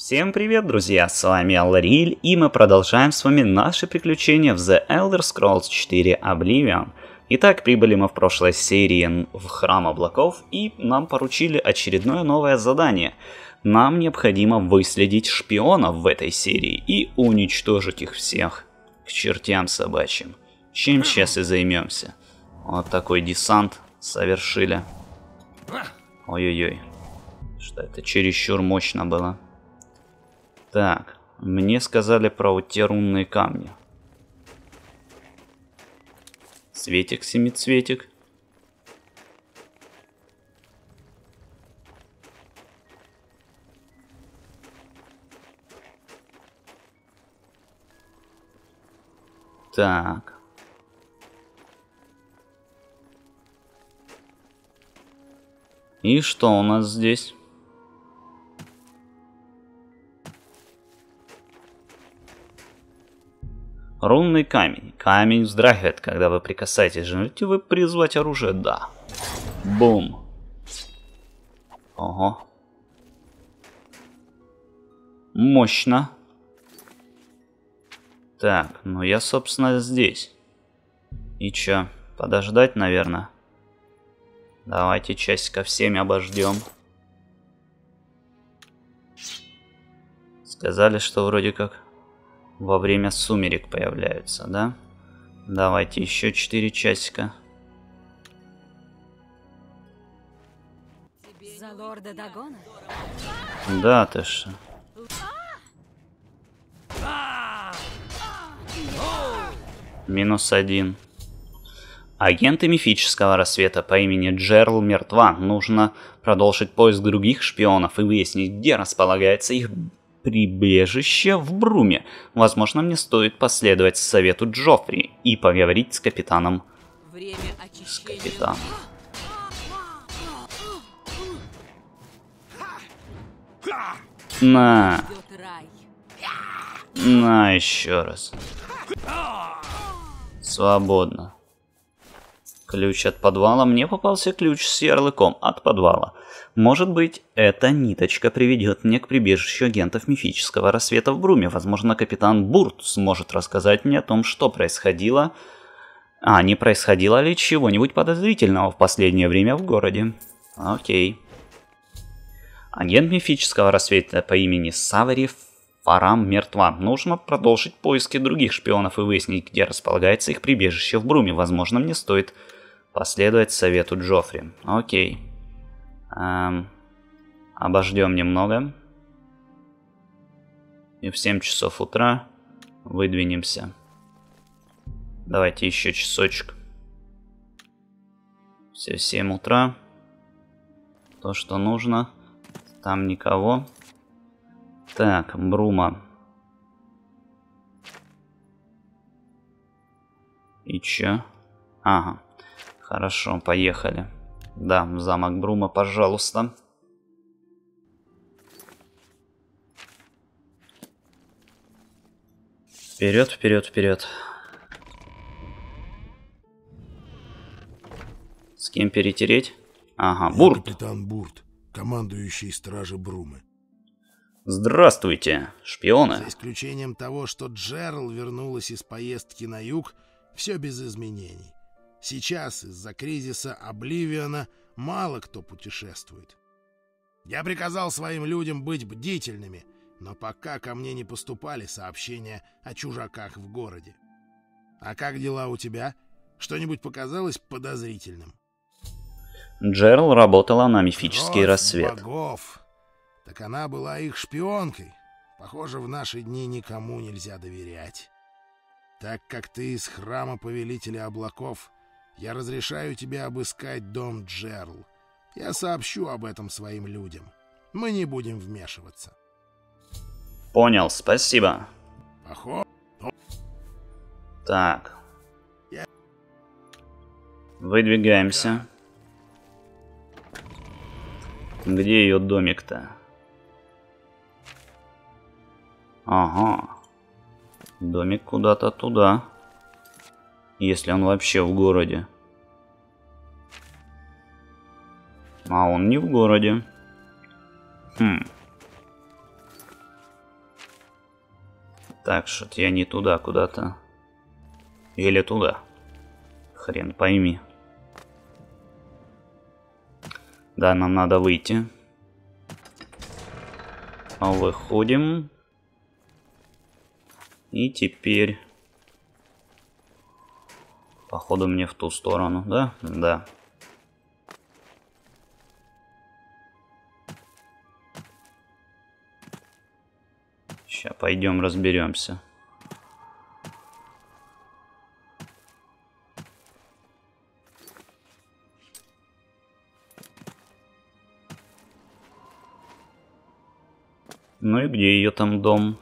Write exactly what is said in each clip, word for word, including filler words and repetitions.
Всем привет, друзья, с вами Алариль, и мы продолжаем с вами наши приключения в The Elder Scrolls четыре Oblivion. Итак, прибыли мы в прошлой серии в Храм Облаков, и нам поручили очередное новое задание. Нам необходимо выследить шпионов в этой серии и уничтожить их всех к чертям собачьим. Чем сейчас и займемся. Вот такой десант совершили. Ой-ой-ой. Что это чересчур мощно было. Так, мне сказали про те рунные камни. Цветик, семицветик. Так. И что у нас здесь? Рунный камень. Камень вздрагивает, когда вы прикасаетесь. Желаете вы призвать оружие? Да. Бум. Ого. Мощно. Так, ну я, собственно, здесь. И чё? Подождать, наверное? Давайте часиков семь обождем. Сказали, что вроде как во время сумерек появляются, да? Давайте еще четыре часика. За лорда Дагона? Да, ты что? Минус один. Агенты мифического рассвета по имени Джерл мертва. Нужно продолжить поиск других шпионов и выяснить, где располагается их прибежище в Бруме. Возможно, мне стоит последовать совету Джоффри и поговорить с капитаном. Время очищения. С капитаном. На. На еще раз. Свободно. Ключ от подвала. Мне попался ключ с ярлыком от подвала. Может быть, эта ниточка приведет меня к прибежищу агентов мифического рассвета в Бруме. Возможно, капитан Бурт сможет рассказать мне о том, что происходило, а не происходило ли чего-нибудь подозрительного в последнее время в городе. Окей. Агент мифического рассвета по имени Савари Фарам мертва. Нужно продолжить поиски других шпионов и выяснить, где располагается их прибежище в Бруме. Возможно, мне стоит последовать совету Джоффри. Окей. Эм, обождем немного. И в семь часов утра выдвинемся. Давайте еще часочек. Все семь утра. То, что нужно. Там никого. Так, Брума. И чё? Ага. Хорошо, поехали. Да, замок Брума, пожалуйста. Вперед, вперед, вперед. С кем перетереть? Ага, Я Бурт. капитан Бурт, командующий стражи Брумы. Здравствуйте, шпионы. За исключением того, что Джерл вернулась из поездки на юг, все без изменений. Сейчас из-за кризиса Обливиона мало кто путешествует. Я приказал своим людям быть бдительными, но пока ко мне не поступали сообщения о чужаках в городе. А как дела у тебя? Что-нибудь показалось подозрительным? Джерл работала на мифический Кровь рассвет. богов. Так она была их шпионкой. Похоже, в наши дни никому нельзя доверять. Так как ты из храма Повелителя Облаков, я разрешаю тебе обыскать дом Джерл. Я сообщу об этом своим людям. Мы не будем вмешиваться. Понял, спасибо. Охо. Так. Выдвигаемся. Где ее домик-то? Ага. Домик куда-то туда. Если он вообще в городе. А он не в городе. Хм. Так, что-то я не туда куда-то. Или туда. Хрен пойми. Да, нам надо выйти. Выходим. И теперь... Походу мне в ту сторону, да? Да. Сейчас пойдем разберемся. Ну и где ее там дом?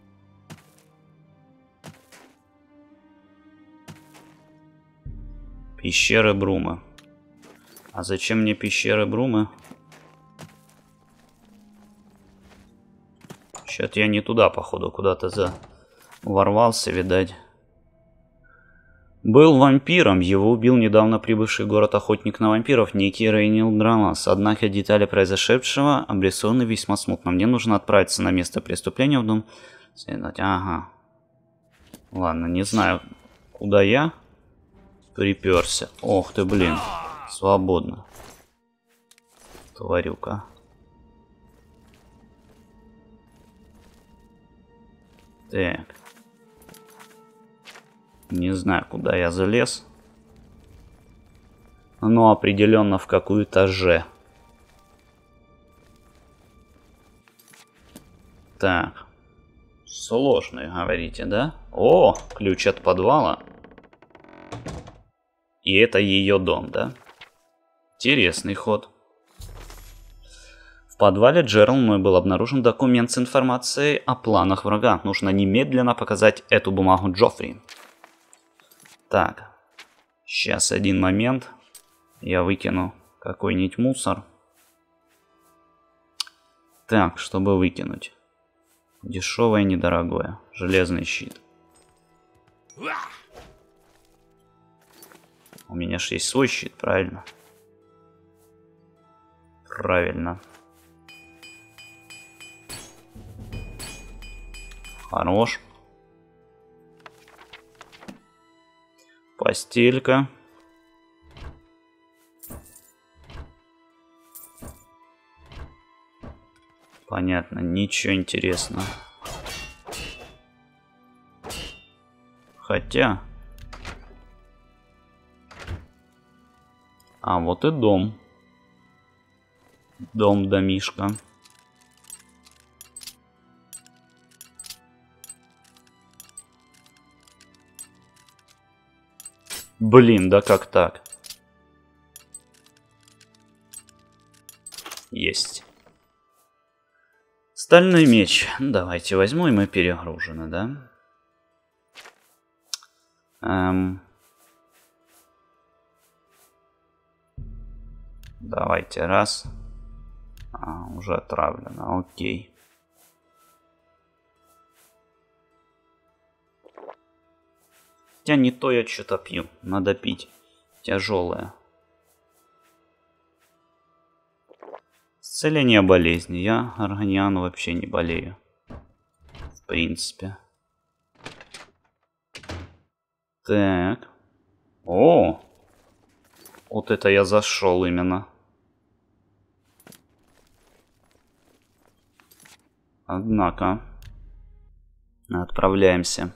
Пещеры Брума. А зачем мне пещеры Брума? Что-то я не туда, походу, куда-то за... ворвался, видать. Был вампиром, его убил недавно прибывший в город охотник на вампиров, некий Рейнил Драмас. Однако детали произошедшего обрисованы весьма смутно. Мне нужно отправиться на место преступления в дом. Следовать. Ага. Ладно, не знаю, куда я приперся. Ох ты, блин. Свободно. Тварюка. Так. Не знаю, куда я залез. Но определенно в какую-то Ж. Так. Сложный, говорите, да? О, ключ от подвала. И это ее дом, да? Интересный ход. В подвале Джерал мной был обнаружен документ с информацией о планах врага. Нужно немедленно показать эту бумагу Джоффри. Так. Сейчас один момент. Я выкину какой-нибудь мусор. Так, чтобы выкинуть. Дешевое, недорогое. Железный щит. У меня же есть свой щит, правильно? Правильно. Хорош. Постелька. Понятно, ничего интересного. Хотя... А, вот и дом. Дом-домишка. Блин, да как так? Есть. Стальной меч. Давайте возьму, и мы перегружены, да? Эм... Давайте раз. А, уже отравлено, окей. Хотя не то я что-то пью. Надо пить. Тяжелое. Исцеление болезни. Я органиан вообще не болею. В принципе. Так. О! Вот это я зашел именно. Однако. Отправляемся.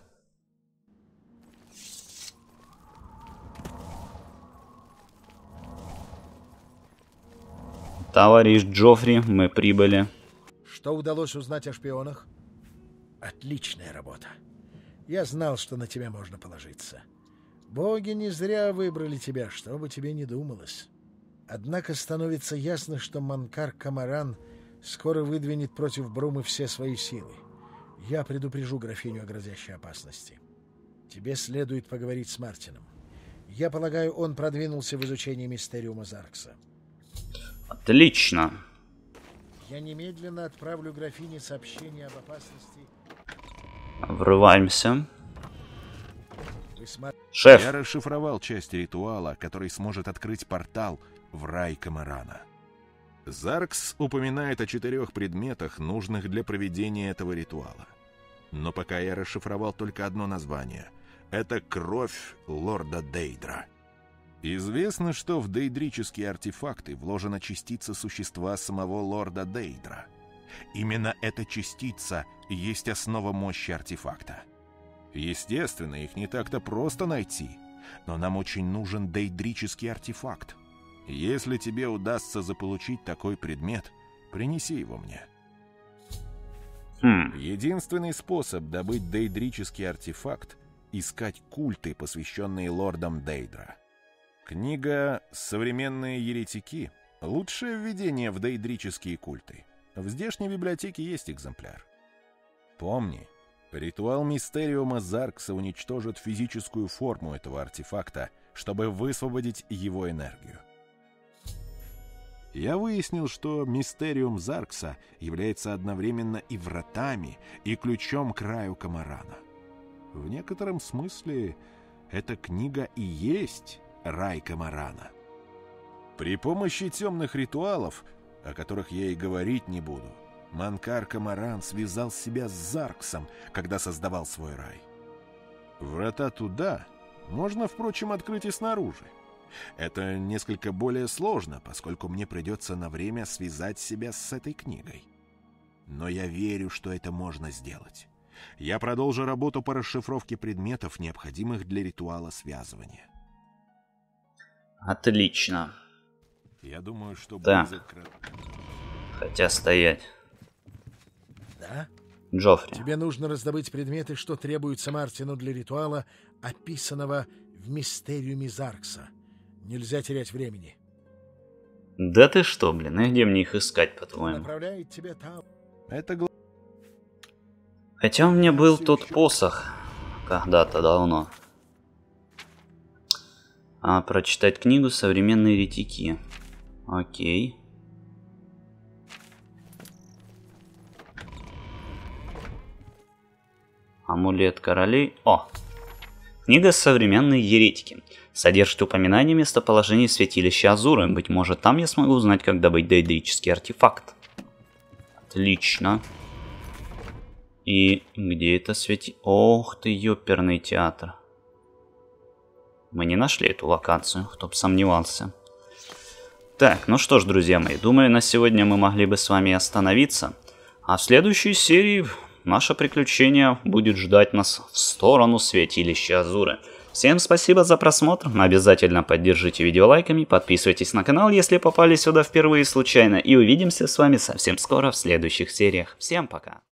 Товарищ Джоффри, мы прибыли. Что удалось узнать о шпионах? Отличная работа. Я знал, что на тебя можно положиться. Боги не зря выбрали тебя, что бы тебе ни думалось. Однако становится ясно, что Манкар Камаран скоро выдвинет против Брумы все свои силы. Я предупрежу графиню о грозящей опасности. Тебе следует поговорить с Мартином. Я полагаю, он продвинулся в изучении мистериума Заркса. Отлично. Я немедленно отправлю графине сообщение об опасности. Врываемся. См... Шеф. Я расшифровал часть ритуала, который сможет открыть портал в рай Камарана. Заркс упоминает о четырех предметах, нужных для проведения этого ритуала. Но пока я расшифровал только одно название. Это кровь лорда Дейдра. Известно, что в дейдрические артефакты вложена частица существа самого лорда Дейдра. Именно эта частица есть основа мощи артефакта. Естественно, их не так-то просто найти, но нам очень нужен дейдрический артефакт. Если тебе удастся заполучить такой предмет, принеси его мне. Хм. Единственный способ добыть дейдрический артефакт — искать культы, посвященные лордам Дейдра. Книга «Современные еретики» — лучшее введение в дейдрические культы. В здешней библиотеке есть экземпляр. Помни, ритуал Мистериума Заркса уничтожит физическую форму этого артефакта, чтобы высвободить его энергию. Я выяснил, что Мистериум Заркса является одновременно и вратами, и ключом к раю Камарана. В некотором смысле эта книга и есть рай Камарана. При помощи темных ритуалов, о которых я и говорить не буду, Манкар Камаран связал себя с Зарксом, когда создавал свой рай. Врата туда можно, впрочем, открыть и снаружи. Это несколько более сложно, поскольку мне придется на время связать себя с этой книгой. Но я верю, что это можно сделать. Я продолжу работу по расшифровке предметов, необходимых для ритуала связывания. Отлично. Я думаю, что... Да. Близок... Хотя стоять. Да? Джоффри. Тебе нужно раздобыть предметы, что требуются Мартину для ритуала, описанного в Мистериуме Заркса. Нельзя терять времени. Да ты что, блин, и где мне их искать, по-твоему? Направляет тебя там. Это гла... Хотя у меня был тот посох когда-то давно. А прочитать книгу «Современные еретики». Окей. Амулет королей. О! Книга «Современные еретики». Содержит упоминание местоположения святилища Азуры. Быть может, там я смогу узнать, как добыть дейдрический артефакт. Отлично. И где это свети... Ох ты, ёперный театр. Мы не нашли эту локацию, кто бы сомневался. Так, ну что ж, друзья мои, думаю, на сегодня мы могли бы с вами остановиться. А в следующей серии наше приключение будет ждать нас в сторону святилища Азуры. Всем спасибо за просмотр, обязательно поддержите видео лайками, подписывайтесь на канал, если попали сюда впервые случайно, и увидимся с вами совсем скоро в следующих сериях. Всем пока!